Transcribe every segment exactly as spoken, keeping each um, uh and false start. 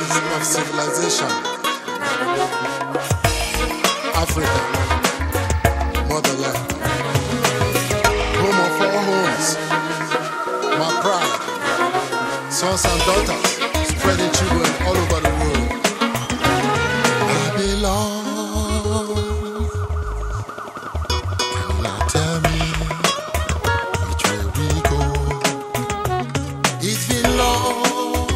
cradles of civilization. Africa, motherland, home of all homes, my pride, sons and daughters, spreading children all over the world. I belong. Can you not tell me which way we go? It's been long.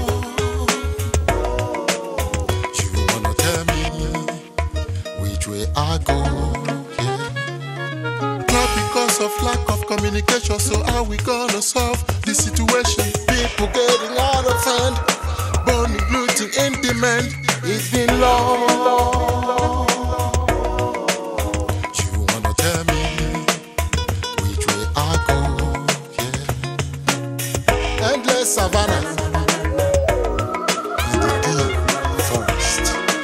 You wanna tell me which way I go? Yeah. Not because of lack of communication, so how we gonna solve the situation? People getting out of hand, burning, looting in demand. It's been long. You wanna tell me which way I go? Yeah. Endless savannah in the deep forest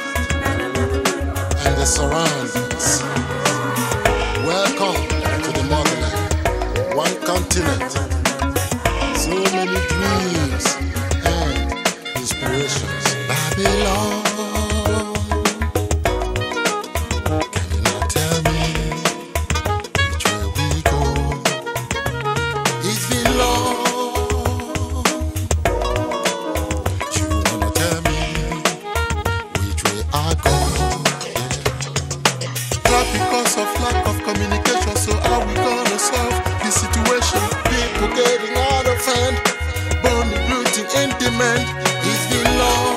and the surroundings. Welcome to the motherland. One continent, so many dreams and inspirations. Babylon. Can you not tell me which way we go? It's been long. You wanna tell me which way I go? Yeah. Not because of lack of communication, so how we gonna solve the situation? People getting out of hand, burning, looting in demand. It's been long.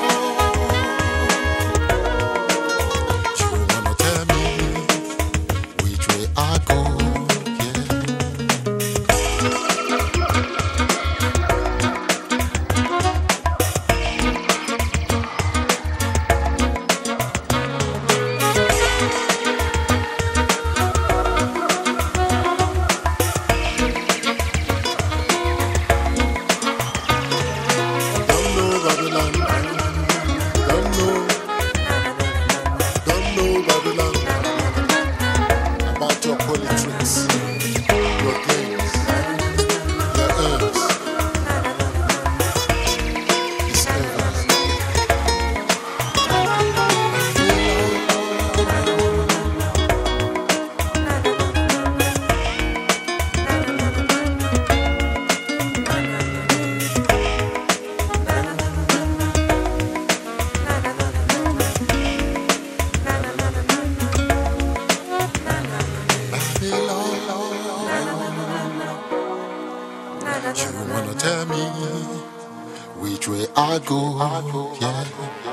You wanna tell me which way I go? Yeah. Don't know Babylon. Don't know. Don't know Babylon. About your politics, your games, your aims. It's over. You wanna tell me which way I go? Yeah.